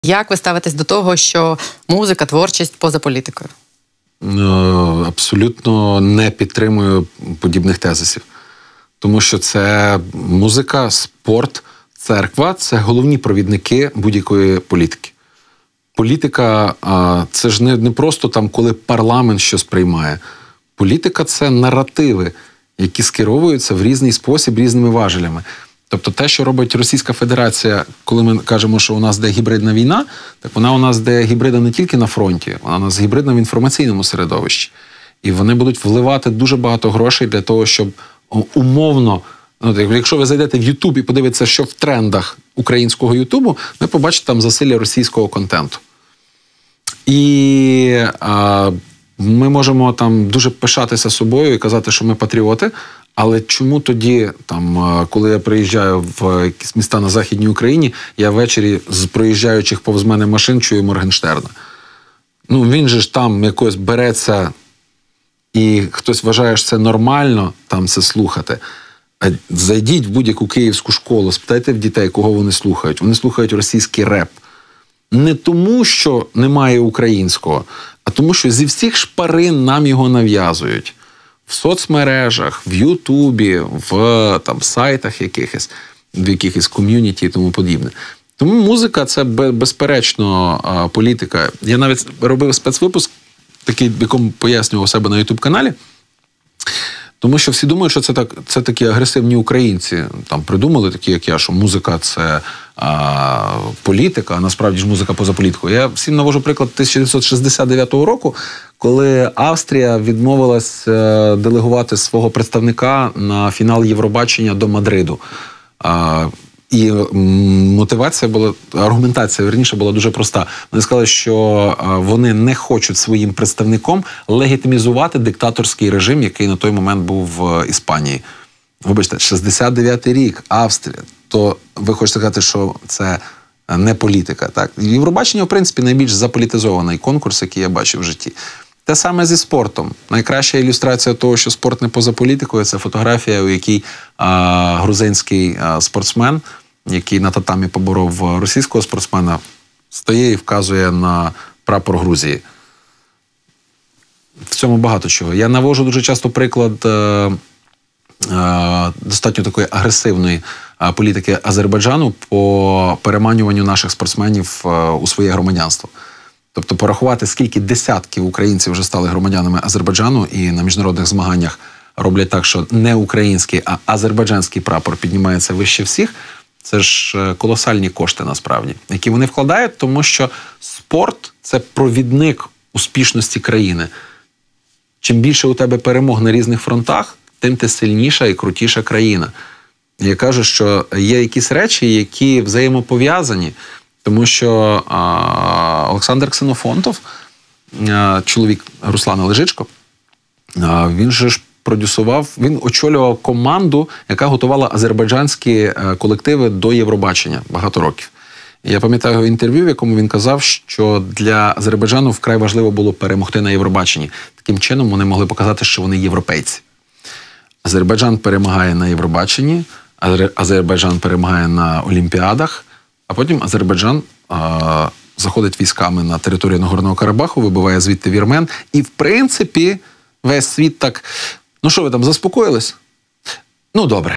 Як ви ставитесь до того, що музика, творчість поза політикою? Абсолютно не підтримую подібних тезисів. Тому що це музика, спорт, церква – це головні провідники будь-якої політики. Політика – це ж не просто там, коли парламент щось приймає. Політика – це наративи, які скеровуються в різний спосіб різними важелями. Тобто те, що робить Російська Федерація, коли ми кажемо, що у нас йде гібридна війна, так вона у нас йде гібридна не тільки на фронті, вона у нас гібридна в інформаційному середовищі. І вони будуть вливати дуже багато грошей для того, щоб умовно, якщо ви зайдете в YouTube і подивитеся, що в трендах українського Ютубу, ви побачите там засилля російського контенту. І ми можемо там дуже пишатися собою і казати, що ми патріоти, але чому тоді, там, коли я приїжджаю в якісь міста на Західній Україні, я ввечері з проїжджаючих повз мене машин чую Моргенштерна? Ну, він же ж там якось береться, і хтось вважає, що це нормально там це слухати. Зайдіть в будь-яку київську школу, спитайте в дітей, кого вони слухають. Вони слухають російський реп. Не тому, що немає українського, а тому, що зі всіх шпарин нам його нав'язують. В соцмережах, в Ютубі, в там, сайтах якихось, в якихось ком'юніті і тому подібне. Тому музика – це безперечно політика. Я навіть робив спецвипуск, такий, в якому пояснював себе на Ютуб-каналі, тому що всі думають, що це такі агресивні українці. Там придумали такі, як я, що музика – це політика, а насправді ж музика поза політикою. Я всім навожу приклад 1969 року, коли Австрія відмовилась делегувати свого представника на фінал Євробачення до Мадриду. І мотивація була, аргументація, верніше, була дуже проста. Вони сказали, що вони не хочуть своїм представником легітимізувати диктаторський режим, який на той момент був в Іспанії. Вибачте, 69-й рік, Австрія. То ви хочете сказати, що це не політика, так? Євробачення, в принципі, найбільш заполітизований конкурс, який я бачив в житті. Те саме зі спортом. Найкраща ілюстрація того, що спорт не поза політикою, це фотографія, у якій грузинський спортсмен, який на татамі поборов російського спортсмена, стає і вказує на прапор Грузії. В цьому багато чого. Я навожу дуже часто приклад достатньо такої агресивної політики Азербайджану по переманюванню наших спортсменів у своє громадянство. Тобто порахувати, скільки десятків українців вже стали громадянами Азербайджану і на міжнародних змаганнях роблять так, що не український, а азербайджанський прапор піднімається вище всіх, це ж колосальні кошти насправді, які вони вкладають, тому що спорт – це провідник успішності країни. Чим більше у тебе перемог на різних фронтах, тим ти сильніша і крутіша країна. Я кажу, що є якісь речі, які взаємопов'язані, тому що Олександр Ксенофонтов, чоловік Руслана Лежичко, він же ж продюсував, він очолював команду, яка готувала азербайджанські колективи до Євробачення багато років. Я пам'ятаю його інтерв'ю, в якому він казав, що для Азербайджану вкрай важливо було перемогти на Євробаченні. Таким чином вони могли показати, що вони європейці. Азербайджан перемагає на Євробаченні, Азербайджан перемагає на Олімпіадах, а потім Азербайджан заходить військами на територію Нагорного Карабаху, вибиває звідти вірмен. І, в принципі, весь світ так, ну що ви там, заспокоїлись? Ну, добре.